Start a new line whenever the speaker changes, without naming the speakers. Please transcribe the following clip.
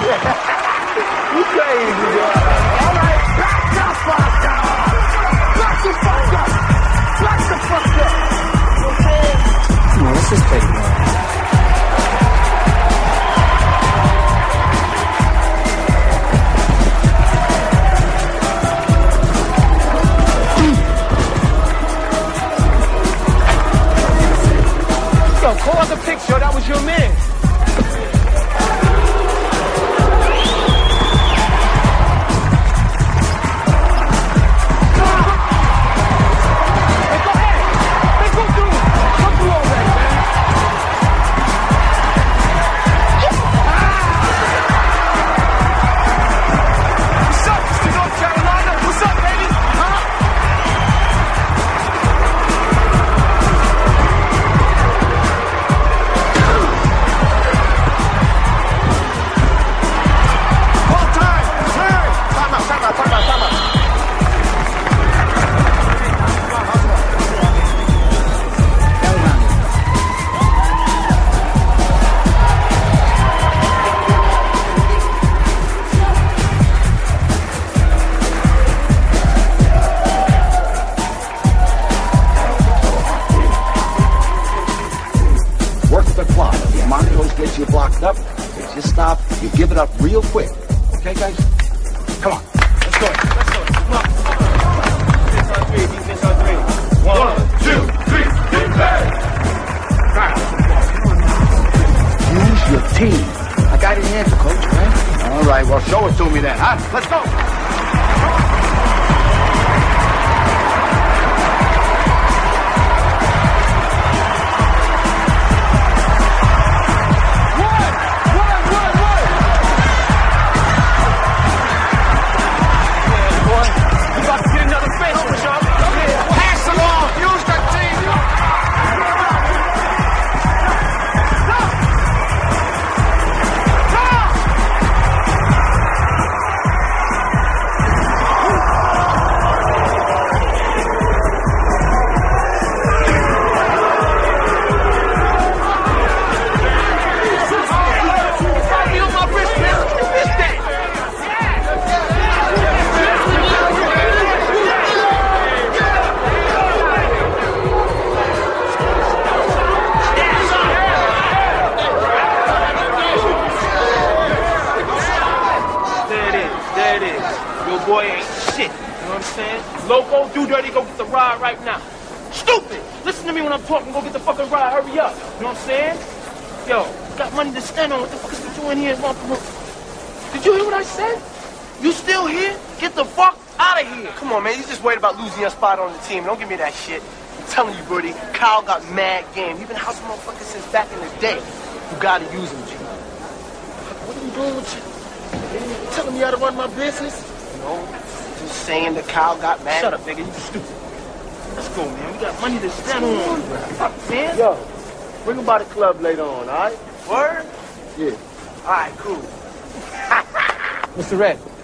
You crazy, girl. All right, back the fuck up. Back the fuck up. Back the fuck up. You know what I'm saying?
Come on, let's just take it, man.
Yo, call the picture. That was your man.
You blocked up, if you stop, you give it up real quick. Okay, guys? Come on. Let's go. Let's go. Come on. Defense on three. Defense on three. 1, 2, 3. Defense! Use your team. I got it in answer, coach, man. All right, well, show it to me then, huh? Let's go.
Boy ain't shit, you know what I'm saying? Loco, do dirty, go get the ride right now. Stupid! Listen to me when I'm talking, go get the fucking ride, hurry up. You know what I'm saying? Yo, got money to stand on, what the fuck is you doing here? Did you hear what I said? You still here? Get the fuck out of here. Come on, man, you just worried about losing your spot on the team. Don't give me that shit. I'm telling you, Birdie, Kyle got mad game. He been a house motherfucker since back in the day. You gotta use him, G. What are you doing with you? You telling me how to run my business? No, just saying that Kyle got mad. Shut up, nigga. You stupid. Let's go, man. We got money to stand on. Fuck, man. Yo, bring him by the club later on, all right? Word? Yeah. All right, cool.
Mr. Red,